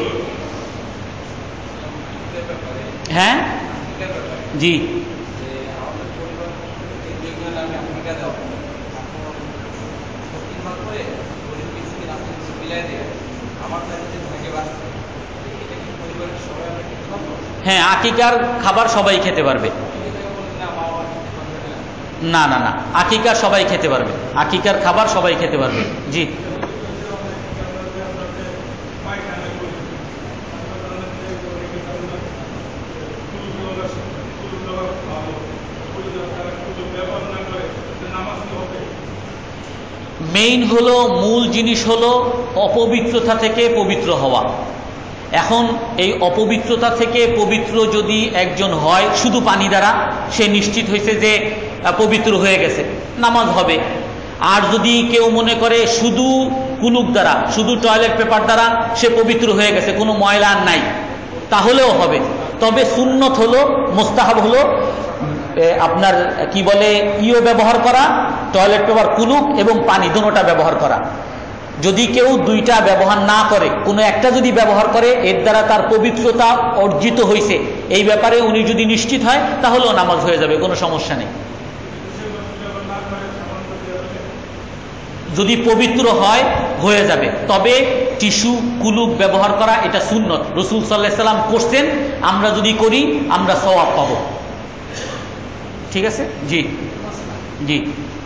Speaker 1: হ্যাঁ জি হ্যাঁ, আকিকার খাবার সবাই খেতে পারবে। না না না, আকিকার সবাই খেতে পারবে, আকিকার খাবার সবাই খেতে পারবে। জি মেইন হলো, মূল জিনিস হলো অপবিত্রতা থেকে পবিত্র হওয়া। এখন এই অপবিত্রতা থেকে পবিত্র যদি একজন হয় শুধু পানি দ্বারা, সে নিশ্চিত হয়েছে যে পবিত্র হয়ে গেছে, নামাজ হবে। আর যদি কেউ মনে করে শুধু কুলুক দ্বারা, শুধু টয়লেট পেপার দ্বারা সে পবিত্র হয়ে গেছে, কোনো ময়লা আর নাই, তাহলেও হবে। তবে সুন্নত হলো, মোস্তাহাব হলো আপনার কি বলে ইও ব্যবহার করা, টয়লেট পেপার, কুলুক এবং পানি দুটোটা ব্যবহার করা। যদি কেউ দুইটা ব্যবহার না করে, কোনো একটা যদি ব্যবহার করে, এর দ্বারা তার পবিত্রতা অর্জিত হয়েছে, এই ব্যাপারে উনি যদি নিশ্চিত হয় তাহলেও নামাজ হয়ে যাবে, কোনো সমস্যা নেই। যদি পবিত্র হয় হয়ে যাবে। তবে টিস্যু, কুলুক ব্যবহার করা এটা সুন্নত, রাসূল সাল্লাল্লাহু আলাইহি সাল্লাম করছেন, আমরা যদি করি আমরা সওয়াব পাবো। ঠিক আছে? জি জি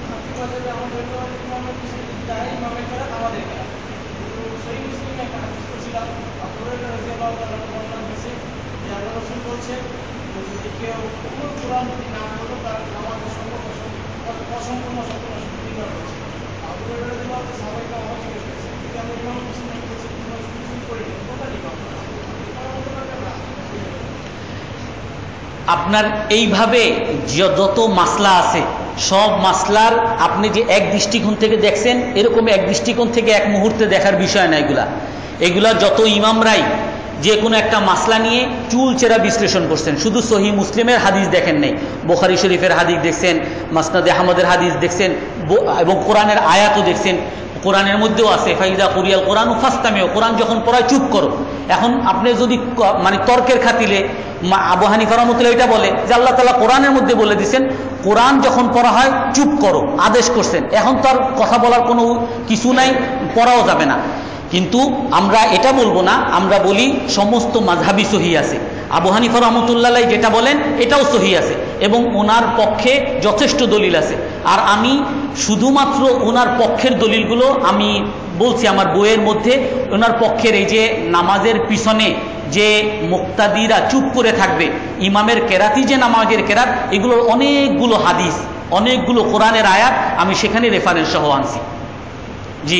Speaker 1: আপনার এইভাবে যত মাসলা আছে সব মাসলার আপনি যে এক দৃষ্টিকোণ থেকে দেখছেন, এরকম এক দৃষ্টিকোণ থেকে এক মুহূর্তে দেখার বিষয় না। এগুলা এগুলা যত ইমামরাই যে কোনো একটা মাসলা নিয়ে চুলচেরা বিশ্লেষণ করছেন, শুধু সহিহ মুসলিমের হাদিস দেখেন নাই, বুখারী শরীফের হাদিস দেখছেন, মাসনাদে আহমদের হাদিস দেখছেন, এবং কোরআনের আয়াতও দেখছেন। কোরআনের মধ্যেও আছে ফাইদা কুরিয়াল কোরআন ফাস্তামিউ, কোরআন যখন পড়ায় চুপ করো। এখন আপনি যদি মানে তর্কের খাতিরে আবু হানিফা রাহমাতুল্লাহ এটা বলে যে আল্লাহ তাআলা কোরআনের মধ্যে বলে দিয়েছেন কোরআন যখন পড়া হয় চুপ করো, আদেশ করছেন, এখন তার কথা বলার কোনো কিছু নাই, পড়াও যাবে না। কিন্তু আমরা এটা বলবো না, আমরা বলি সমস্ত মাযহাবই সহিহ আছে। আবু হানিফা রাহমাতুল্লাহ যেটা বলেন এটাও সহিহ আছে এবং ওনার পক্ষে যথেষ্ট দলিল আছে। আর আমি শুধুমাত্র ওনার পক্ষের দলিলগুলো আমি বলছি আমার বইয়ের মধ্যে। ওনার পক্ষের এই যে নামাজের পিছনে যে মুক্তাদিরা চুপ করে থাকবে, ইমামের কেরাতি যে নামাজের কেরাত, এগুলোর অনেকগুলো হাদিস, অনেকগুলো কোরআনের আয়াত আমি সেখানে রেফারেন্স সহ আনছি। জি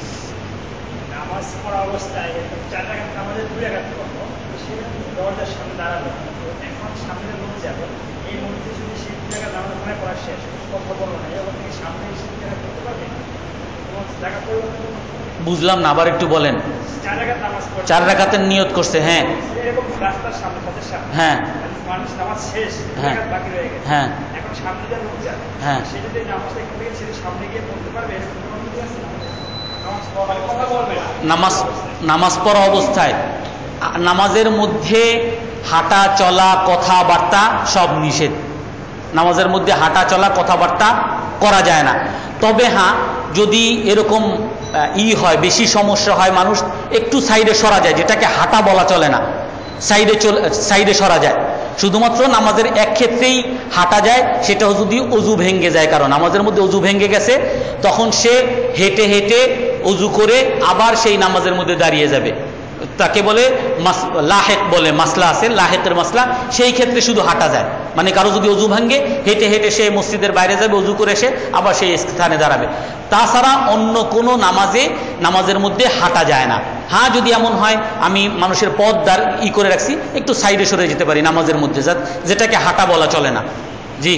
Speaker 2: অবস্থায় চার রাকাত নামাজের দুই রাকাত করবো, সেখানে দরজার সামনে দাঁড়াবো, এখন সামনে লোক যাবে, এই মুহূর্তে যদি সেই দুই রাকাত নামাজ মনে করা শেষ, কথা বলবো না, এবার থেকে সামনে এসে জায়গা করতে পারবে না, জায়গা পরিবর্তন।
Speaker 1: বুঝলাম না, আবার একটু বলেন।
Speaker 2: চার রাকাত নামাজ পড়ে,
Speaker 1: চার রাকাতের নিয়ত করছে, হ্যাঁ,
Speaker 2: এবং রাস্তার সামনে, পথের সামনে,
Speaker 1: হ্যাঁ,
Speaker 2: মানুষ নামাজ শেষ,
Speaker 1: হ্যাঁ,
Speaker 2: বাকি রয়ে গেছে,
Speaker 1: হ্যাঁ,
Speaker 2: এখন সামনে যা লোক যাবে, হ্যাঁ, সে যদি নামাজটা এখান থেকে ছেড়ে সামনে গিয়ে পড়তে পারবে,
Speaker 1: নামাজ নামাজ পড়া অবস্থায় নামাজের মধ্যে হাঁটা চলা কথাবার্তা সব নিষেধ। নামাজের মধ্যে হাঁটা চলা কথাবার্তা করা যায় না। তবে হ্যাঁ, যদি এরকম ই হয়, বেশি সমস্যা হয়, মানুষ একটু সাইডে সরা যায়, যেটাকে হাঁটা বলা চলে না, সাইডে চলে সাইডে সরা যায়। শুধুমাত্র নামাজের এক ক্ষেত্রেই হাঁটা যায়, সেটাও যদি অজু ভেঙে যায়, কারণ নামাজের মধ্যে অজু ভেঙে গেছে, তখন সে হেঁটে হেঁটে অজু করে আবার সেই নামাজের মধ্যে দাঁড়িয়ে যাবে, তাকে বলে লাহেক বলে, মাসলা আছে লাহেকের মাসলা, সেই ক্ষেত্রে শুধু হাঁটা যায়। মানে কারো যদি অজু ভাঙ্গে, হেঁটে হেঁটে সে মসজিদের বাইরে যাবে, অজু করে এসে আবার সেই স্থানে দাঁড়াবে। তাছাড়া অন্য কোনো নামাজে নামাজের মধ্যে হাঁটা যায় না। হ্যাঁ, যদি এমন হয় আমি মানুষের পথ দাঁড় ই করে রাখছি, একটু সাইডে সরে যেতে পারি নামাজের মধ্যে, যেটাকে হাঁটা বলা চলে না। জি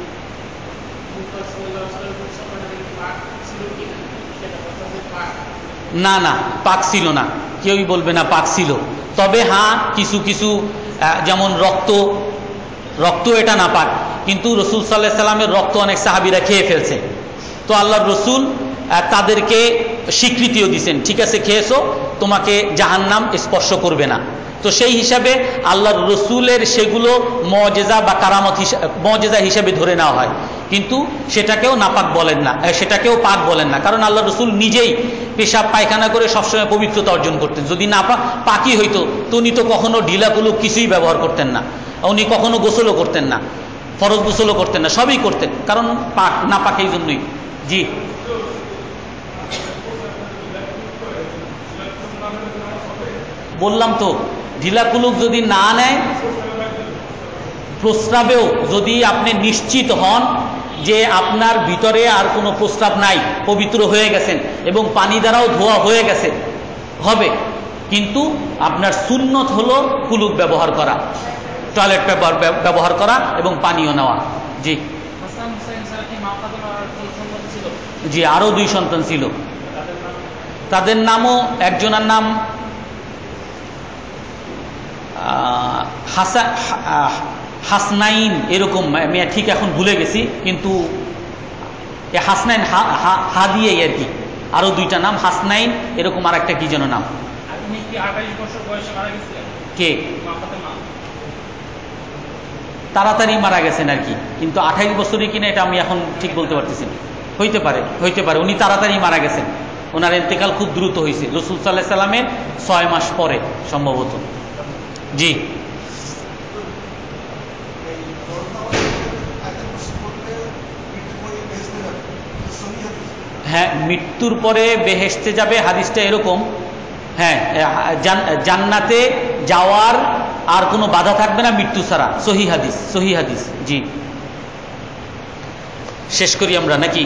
Speaker 1: না না, পাক ছিল না, কেউই বলবে না পাক ছিল। তবে হ্যাঁ, কিছু কিছু যেমন রক্ত, রক্ত এটা না পাক, কিন্তু রসুল সাল্লাল্লাহু আলাইহি সাল্লামের রক্ত অনেক সাহাবীরা খেয়ে ফেলছে, তো আল্লাহর রসুল তাদেরকে স্বীকৃতিও দিয়েছেন, ঠিক আছে খেয়েছো, তোমাকে জাহান্নাম স্পর্শ করবে না। তো সেই হিসাবে আল্লাহর রসুলের সেগুলো মুআজিজা বা কারামত মুআজিজা হিসাবে ধরে নেওয়া হয়, কিন্তু সেটাকেও নাপাক বলেন না, সেটাকেও পাক বলেন না, কারণ আল্লাহর রসুল নিজেই পেশাব পায়খানা করে সবসময় পবিত্রতা অর্জন করতেন। যদি না পাকি হইতো তো উনি তো কখনো ঢিলাকুলু কিছুই ব্যবহার করতেন না, উনি কখনো গোসলও করতেন না, ফরজ গোসলও করতেন না, সবই করতেন, কারণ পাক না পাক এই জন্যই। জি বললাম তো, ঢিলাকুলুক যদি না নেয়, প্রস্রাবেও যদি আপনি নিশ্চিত হন যে আপনার ভিতরে আর কোনো প্রস্রাব নাই, পবিত্র হয়ে গেছেন এবং পানি দ্বারাও ধোয়া হয়ে গেছে হবে, কিন্তু আপনার সুন্নত হলো কুলুক ব্যবহার করা, টয়লেট পেপার ব্যবহার করা এবং পানীয় নেওয়া। জি জি আরো দুই সন্তান ছিল, তাদের নামও একজনের নাম হাসনাইন এরকম, আমি ঠিক এখন ভুলে গেছি, কিন্তু হাসনাইন হা দিয়ে আর কি, আরো দুইটা নাম হাসনাইন এরকম, আর একটা কি যেন নাম। কে তাড়াতাড়ি মারা গেছেন আর কি, কিন্তু আঠাইশ বছরই কিনা এটা আমি এখন ঠিক বলতে পারতেছি না। হইতে পারে হইতে পারে উনি তাড়াতাড়ি মারা গেছেন, ওনার ইন্তেকাল খুব দ্রুত হয়েছে রাসূল সাল্লাল্লাহু আলাইহি সাল্লামের ছয় মাস পরে সম্ভবত। জি হ্যাঁ, মৃত্যুর পরে বেহেশতে যাবে, হাদিসটা এরকম। হ্যাঁ, জান্নাতে যাওয়ার আর কোনো বাধা থাকবে না মৃত্যু ছাড়া, সহি হাদিস, সহি হাদিস। জি শেষ করি আমরা নাকি?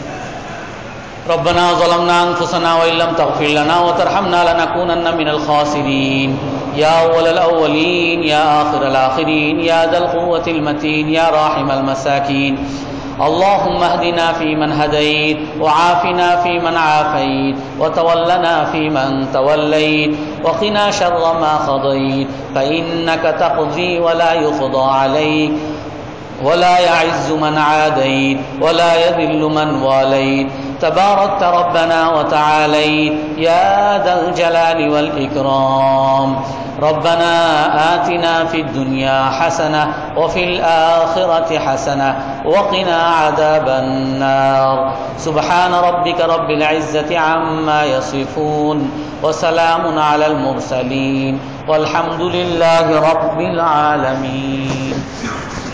Speaker 1: ربنا ظلمنا أنفسنا وإن لم تغفر لنا وترحمنا لنكونن من الخاسرين يا أول الأولين يا آخر الآخرين يا ذا القوة المتين يا راحم المساكين اللهم اهدنا فيمن هديت وعافنا فيمن عافيت وتولنا فيمن توليت وقنا شر ما قضيت فإنك تقضي ولا يقضى عليك ولا يعز من عاديت ولا يذل من واليت تباركت ربنا وتعاليت يا ذا الجلال والإكرام ربنا آتنا في الدنيا حسنة وفي الآخرة حسنة وقنا عذاب النار سبحان ربك رب العزة عما يصفون وسلام على المرسلين والحمد لله رب العالمين.